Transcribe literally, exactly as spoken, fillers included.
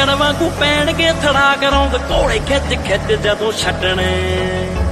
ਕੰਗਣ ਵਾਂਗੂ ਪੈਣਗੇ ਥੜਾ ਕਰੌਂਦ ਘੋੜੇ ਖਿੱਚ ਖਿੱਚ ਜਦੋਂ ਛੱਡਣੇ।